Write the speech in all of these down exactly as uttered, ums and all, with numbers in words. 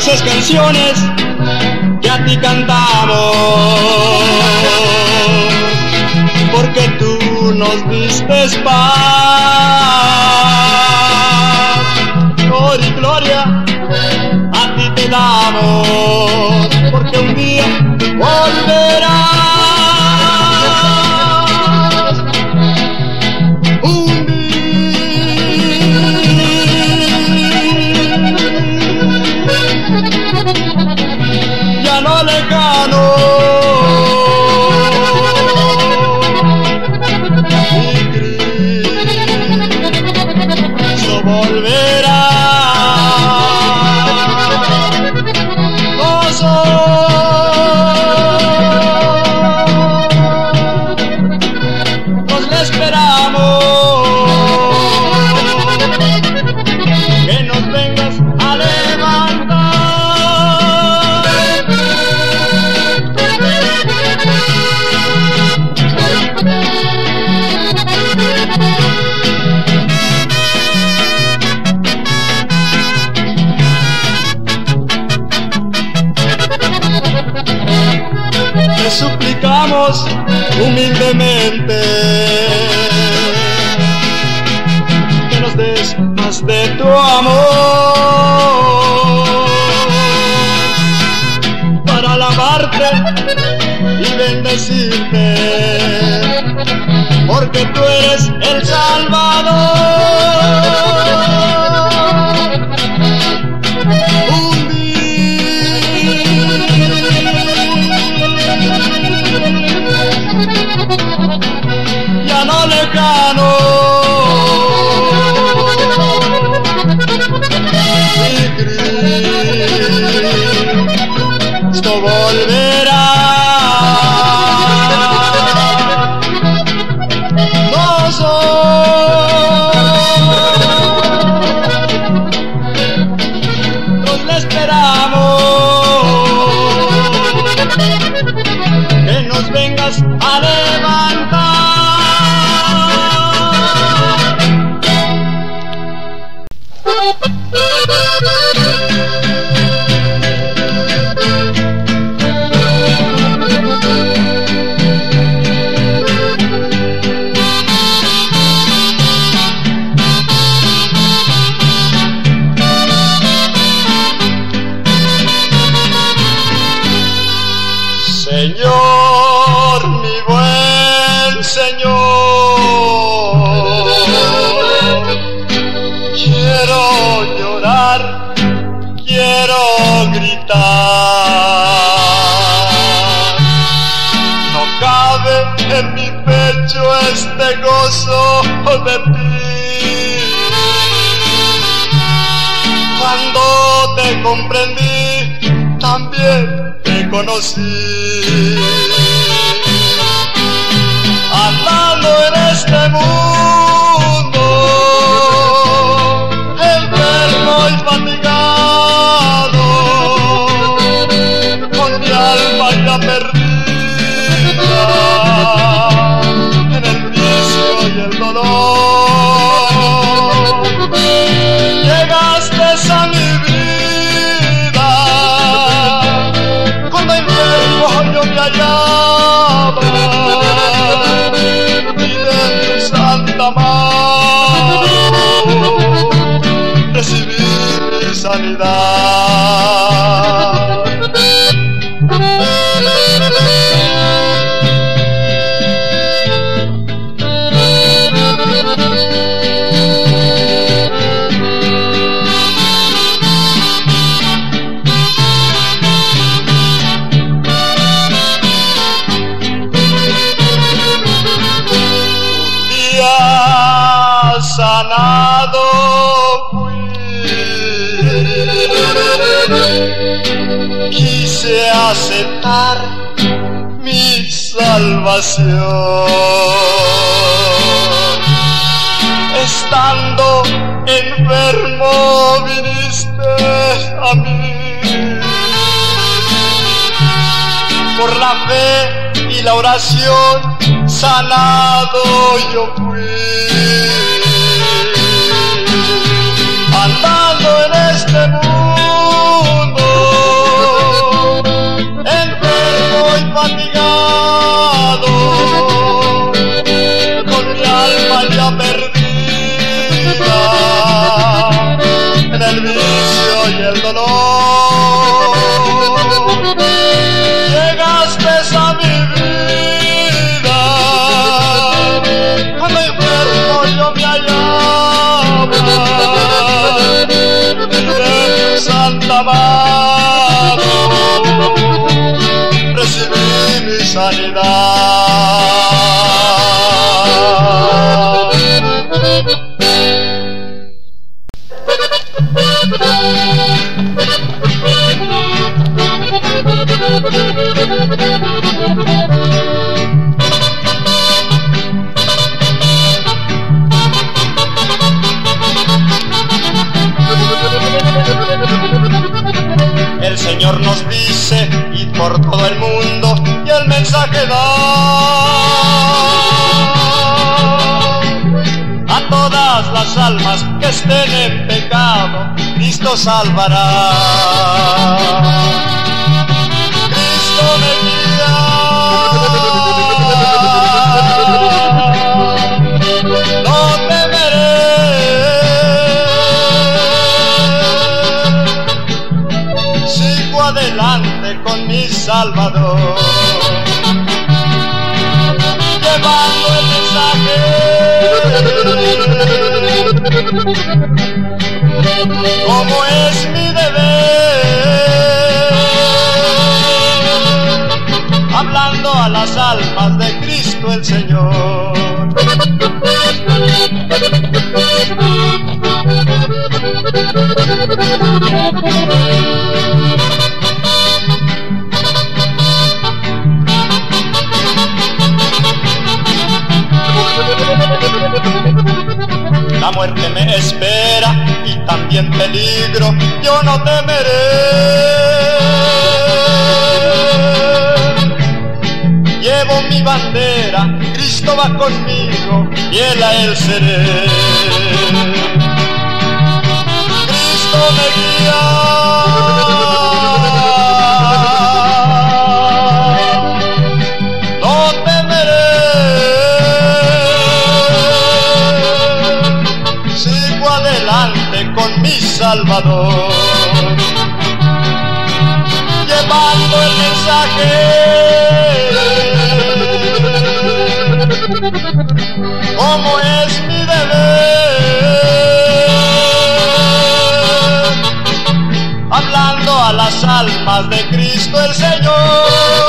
dulces canciones que a ti cantamos, porque tú nos diste paz. Gloria y gloria a ti te damos, porque un día volverás. Un día ya no lejano, Cristo volverá. Nos le esperamos, que nos vengas a levantar. Te suplicamos humildemente que nos des más de tu amor, para alabarte y bendecirte, porque tú eres el Salvador. Un ya no lejano, y Cristo volverá. Nosotros le esperamos, que nos vengas a levantar. Señor, mi buen Señor, quiero llorar, quiero gritar. No cabe en mi pecho este gozo de ti. Cuando te comprendí, también te conocí. Andando en este mundo, enfermo y fatigado, con mi alma ya perdida en el vicio y el dolor, llegaste a mi vida cuando enfermo yo me hallaba, y de tu santa mano recibí mi sanidad. Sanado fui, quise aceptar mi salvación, estando enfermo viniste a mí, por la fe y la oración sanado yo fui. Andando en este mundo, el vicio y el dolor. Llegaste a mi vida cuando enfermo yo me hallaba. De tu santa mano recibí mi sanidad. El Señor nos dice, id por todo el mundo, y el mensaje da a todas las almas que estén en pecado, Cristo salvará. Cristo me guía, no temeré. Sigo adelante con mi Salvador, llevando el mensaje como es mi deber, hablando a las almas de Cristo el Señor. La muerte me espera y también peligro, yo no temeré. Llevo mi bandera, Cristo va conmigo, fiel a Él seré. Cristo me guía, no temeré. Sigo adelante con mi Salvador, llevando el mensaje como es mi deber, hablando a las almas de Cristo el Señor.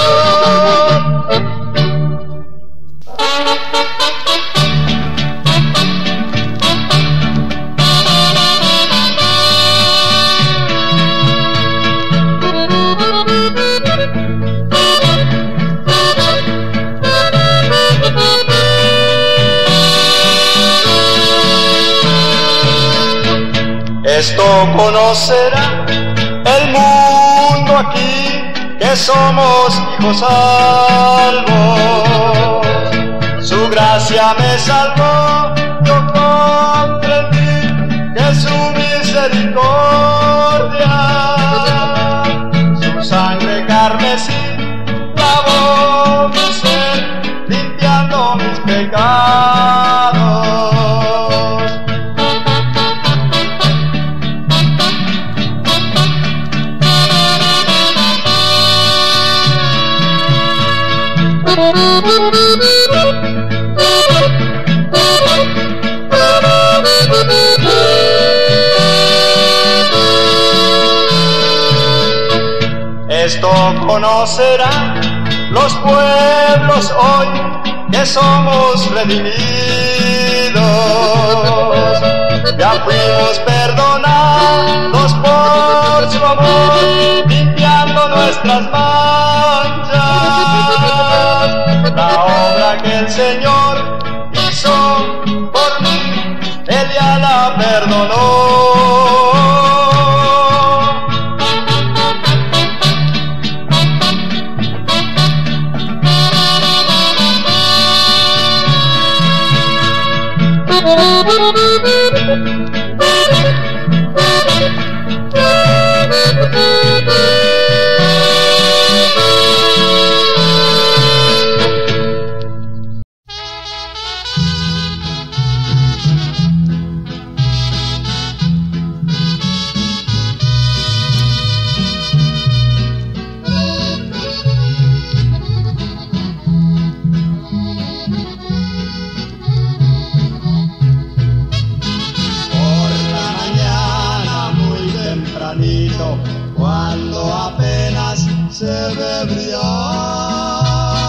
Esto conocerá el mundo aquí, que somos hijos salvos. Su gracia me salvó, yo comprendí que su misericordia, su sangre carmesí, lavó mi ser, limpiando mis pecados. Esto conocerán los pueblos hoy, que somos redimidos. Ya fuimos perdonados por su amor, limpiando nuestras manchas. La obra que el Señor hizo por mí, Él ya la perdonó. tempranito, cuando apenas se ve brillar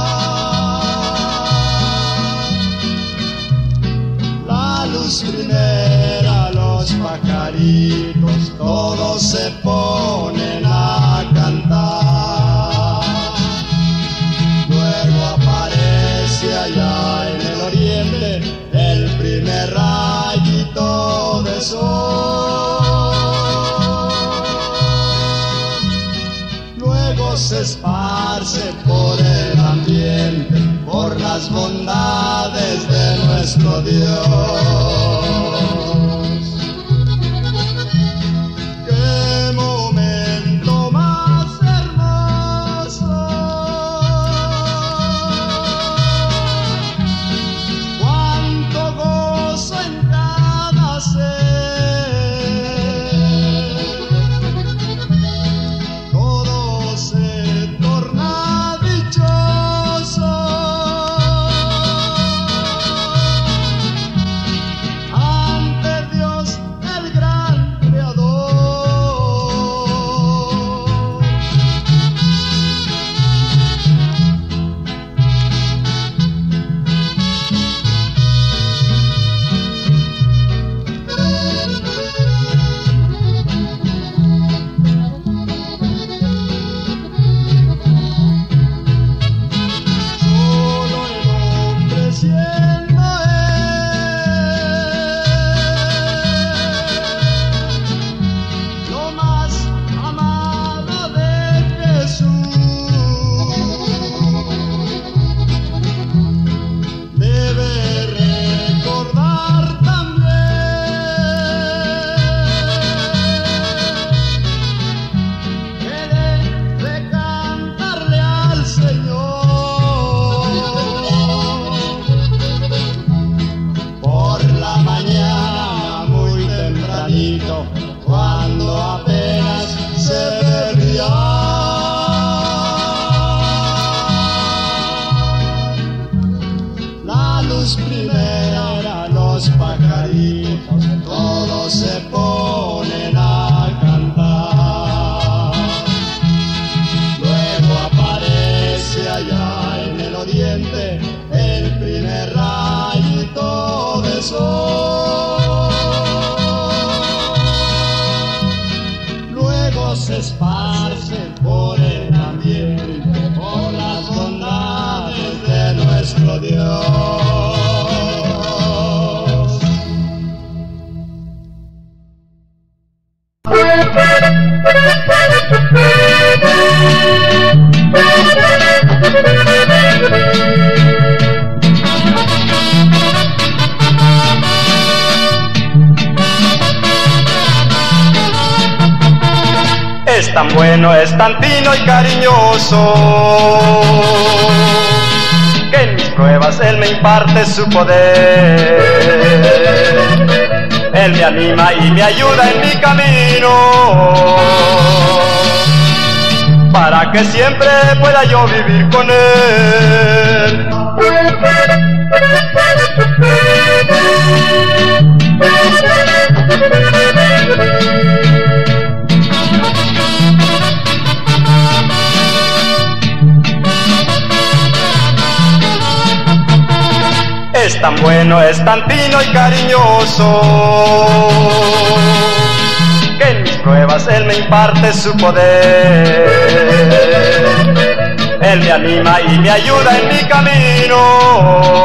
la luz primera, los pajaritos todos se ponen a cantar. Luego aparece allá en el oriente el primer rayito de sol. Luego se esparce por el ambiente, por las bondades de nuestro Dios. ¡Qué momento más hermoso! ¡Cuánto gozo en cada ser! Todo se torna dichoso ante Dios el gran Creador. Solo el hombre siendo él lo más amado de Jesús, debe recordar también que debe cantarle al Señor. Por la mañana muy tempranito, cuando apenas se ve brillar la luz primera, los pajaritos todos se ponen a cantar. Luego aparece allá en el oriente el primer rayito de sol. Luego se esparce por el ambiente, por las bondades de nuestro Dios. Es tan bueno, es tan fino y cariñoso, que en mis pruebas Él me imparte su poder. Él me anima y me ayuda en mi camino, para que siempre pueda yo vivir con Él. Es tan bueno, es tan fino y cariñoso, que en mis pruebas Él me imparte su poder. Él me anima y me ayuda en mi camino,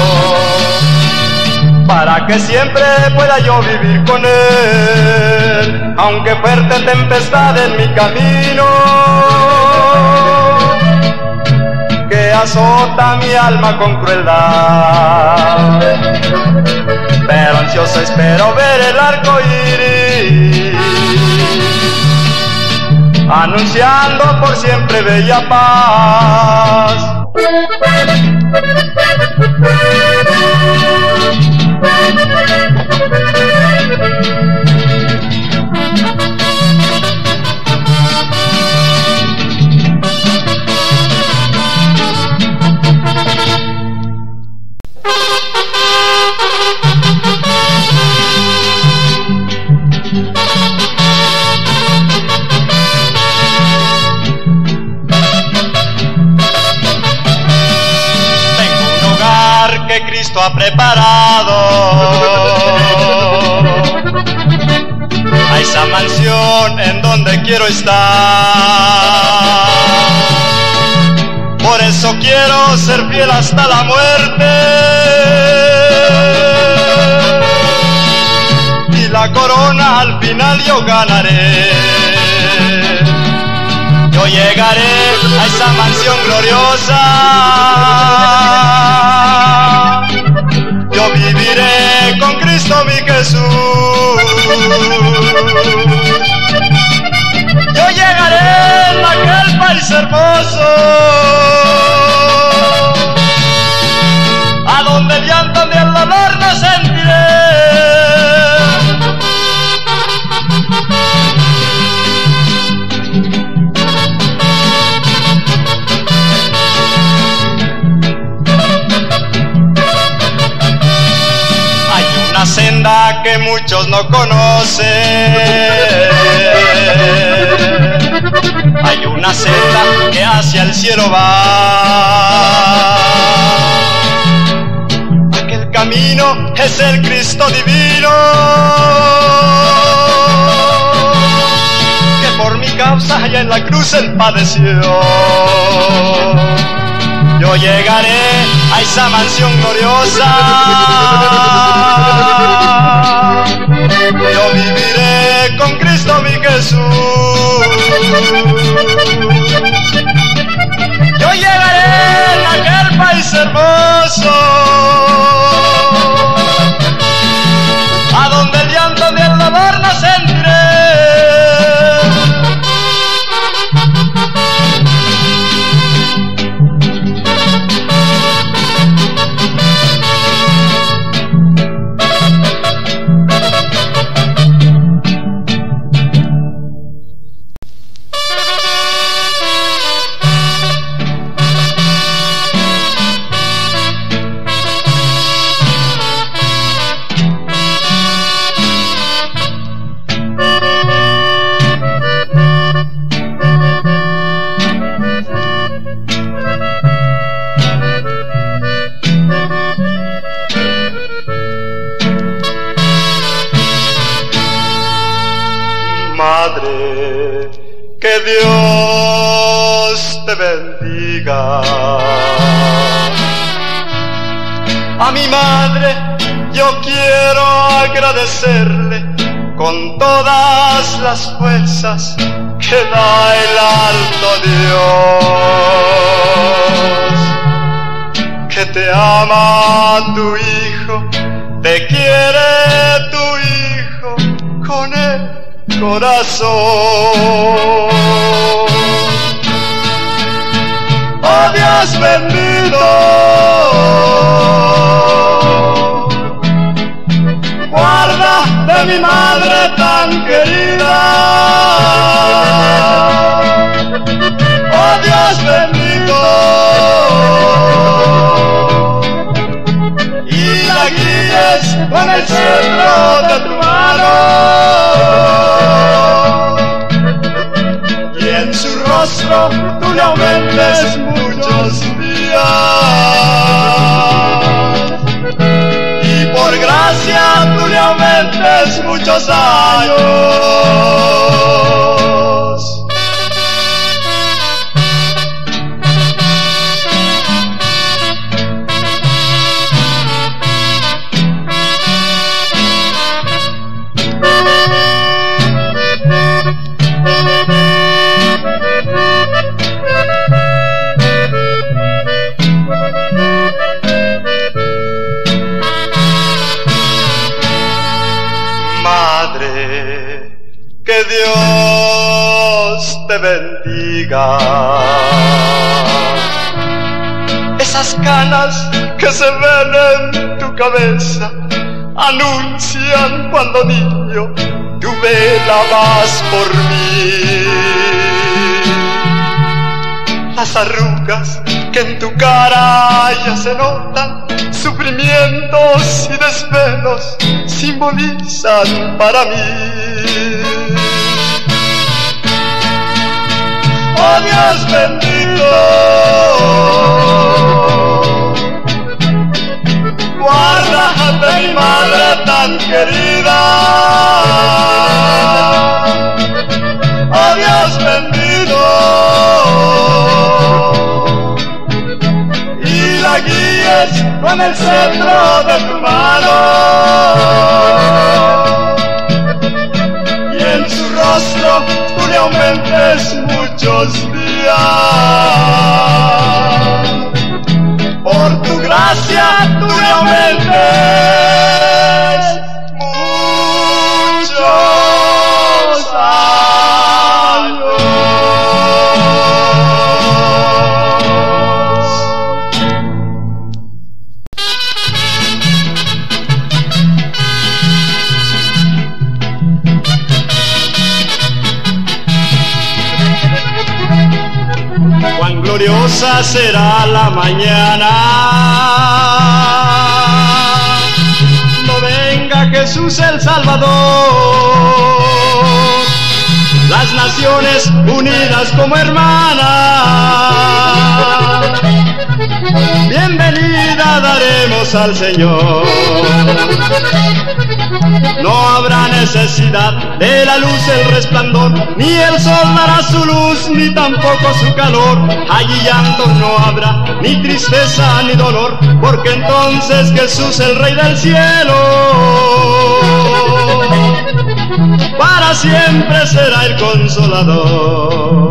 para que siempre pueda yo vivir con Él. Aunque fuerte tempestad en mi camino, que azota mi alma con crueldad, pero ansioso espero ver el arco iris, anunciando por siempre bella paz. Cristo ha preparado a esa mansión en donde quiero estar. Por eso quiero ser fiel hasta la muerte y la corona al final yo ganaré. Yo llegaré a esa mansión gloriosa, yo viviré con Cristo mi Jesús. Yo llegaré a aquel país hermoso, a donde el llanto ni el dolor no sentiré. Una senda que muchos no conocen, hay una senda que hacia el cielo va. Aquel camino es el Cristo divino, que por mi causa allá en la cruz él padeció. Yo llegaré a esa mansión gloriosa, yo viviré con Cristo mi Jesús. Yo llegaré a aquel país hermoso, a donde el llanto ni el dolor no sentiré. Madre, que Dios te bendiga. A mi madre yo quiero agradecerle con todas las fuerzas que da el alto Dios, que te ama tu hijo, te quiere tu hijo con él corazón. Oh Dios bendito, guarda de mi madre tan querida. Oh Dios bendito, y la guíes con el cetro de tu mano, y en su rostro tú le aumentes muchos días, y por gracia tú le aumentes muchos años. Madre, que Dios te bendiga. Esas canas que se ven en tu cabeza anuncian cuando niño tú velabas por mí. Las arrugas que en tu cara ya se notan, sufrimientos y desvelos, simbolizan para mí. Oh Dios bendito, de mi madre tan querida. Oh Dios bendito, y la guíes con el cetro de tu mano, y en su rostro tú le aumentes muchos días. Por tu gracia tú le aumentes muchos años. Cuán gloriosa será la mañana, no venga Jesús el Salvador, las naciones unidas como hermanas, bienvenida daremos al Señor. No habrá necesidad de la luz el resplandor, ni el sol dará su luz, ni tampoco su calor. Allí llanto no habrá, ni tristeza ni dolor, porque entonces Jesús el Rey del cielo para siempre será el Consolador.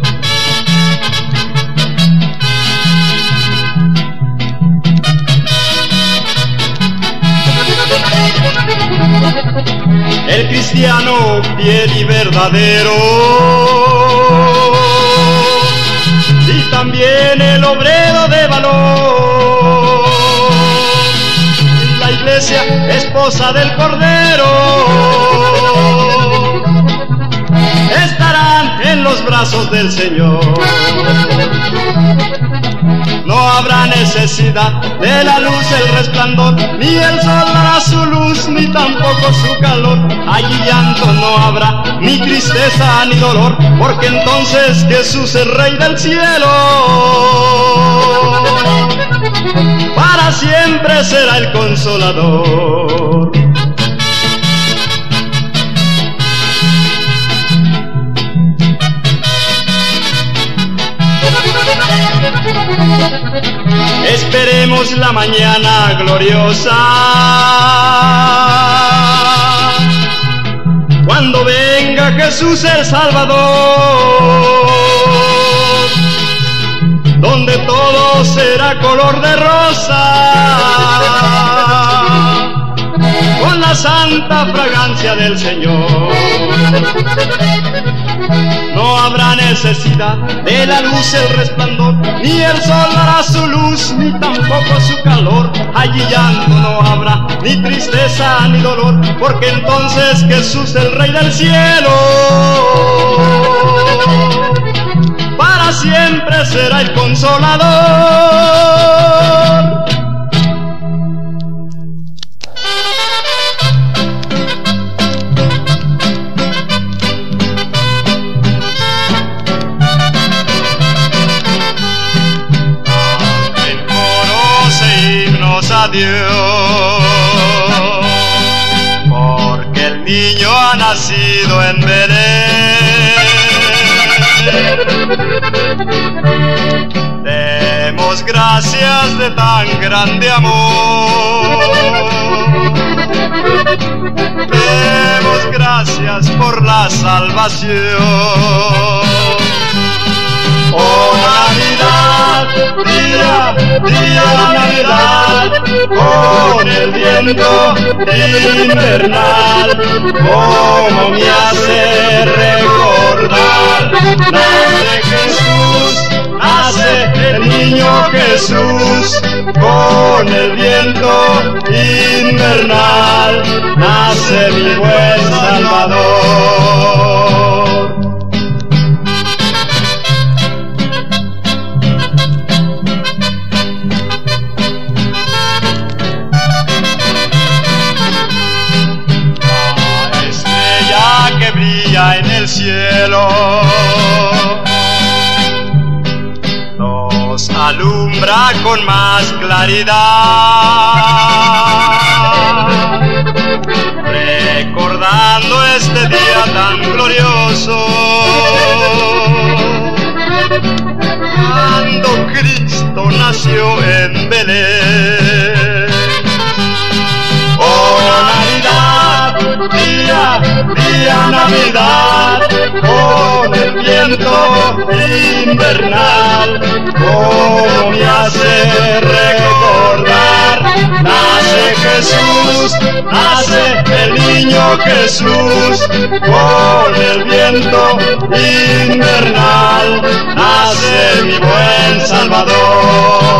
El cristiano fiel y verdadero, y también el obrero de valor, la iglesia esposa del Cordero, estarán en los brazos del Señor. No habrá necesidad de la luz el resplandor, ni el sol dará su luz, ni tampoco su calor. Allí llanto no habrá, ni tristeza ni dolor, porque entonces Jesús el Rey del cielo para siempre será el Consolador. Esperemos la mañana gloriosa, cuando venga Jesús el Salvador, donde todo será color de rosa, con la santa fragancia del Señor. No habrá necesidad de la luz el resplandor, ni el sol dará su luz, ni tampoco su calor. Allí llanto no habrá, ni tristeza ni dolor, porque entonces Jesús el Rey del cielo para siempre será el Consolador. A Dios, porque el niño ha nacido en Belén. Demos gracias de tan grande amor, demos gracias por la salvación. Oh Navidad, día, día Navidad, con el viento invernal, como me hace recordar, nace Jesús, nace el niño Jesús, con el viento invernal, nace mi buen Salvador. En el cielo, los alumbra con más claridad, recordando este día tan glorioso, cuando Cristo nació en Belén. Oh Navidad, día, día Navidad, con el viento invernal, como me hace recordar, nace Jesús, nace el niño Jesús, con el viento invernal, nace mi buen Salvador.